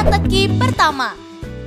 Teka-teki pertama.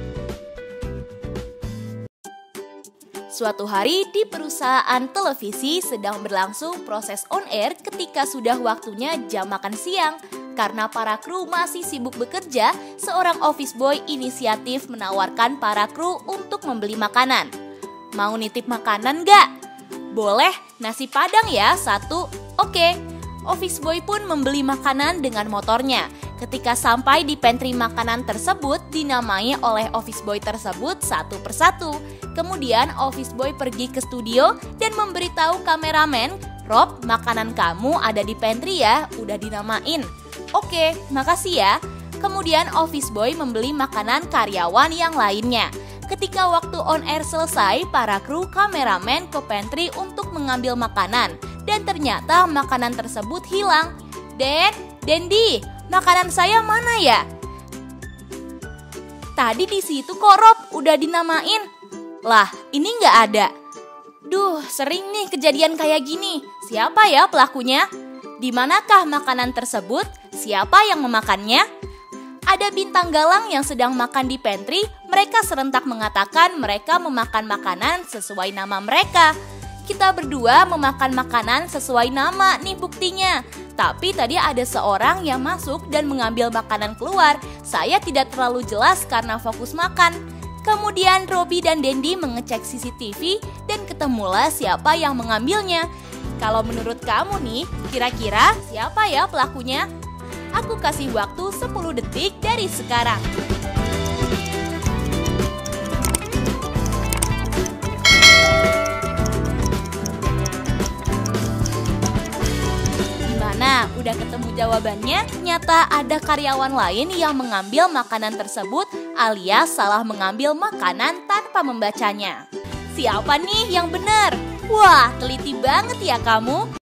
Suatu hari di perusahaan televisi sedang berlangsung proses on air ketika sudah waktunya jam makan siang. Karena para kru masih sibuk bekerja, seorang office boy inisiatif menawarkan para kru untuk membeli makanan. Mau nitip makanan nggak? Boleh, nasi padang ya, 1. Oke. Office boy pun membeli makanan dengan motornya. Ketika sampai di pantry makanan tersebut, dinamai oleh office boy tersebut satu persatu. Kemudian office boy pergi ke studio dan memberitahu kameramen, "Rob, makanan kamu ada di pantry ya, udah dinamain." "Oke, makasih ya." Kemudian office boy membeli makanan karyawan yang lainnya. Ketika waktu on air selesai, para kru kameramen ke pantry untuk mengambil makanan. Dan ternyata makanan tersebut hilang. Dendi, makanan saya mana ya?" "Tadi di situ kok Rob, udah dinamain." "Lah, ini nggak ada." "Duh, sering nih kejadian kayak gini. Siapa ya pelakunya? Di manakah makanan tersebut? Siapa yang memakannya?" Ada bintang galang yang sedang makan di pantry. Mereka serentak mengatakan mereka memakan makanan sesuai nama mereka. Kita berdua memakan makanan sesuai nama nih buktinya. Tapi tadi ada seorang yang masuk dan mengambil makanan keluar. Saya tidak terlalu jelas karena fokus makan. Kemudian Robby dan Dendi mengecek CCTV dan ketemulah siapa yang mengambilnya. Kalau menurut kamu nih, kira-kira siapa ya pelakunya? Aku kasih waktu 10 detik dari sekarang. Gimana? Udah ketemu jawabannya? Ternyata ada karyawan lain yang mengambil makanan tersebut alias salah mengambil makanan tanpa membacanya. Siapa nih yang benar? Wah, teliti banget ya kamu.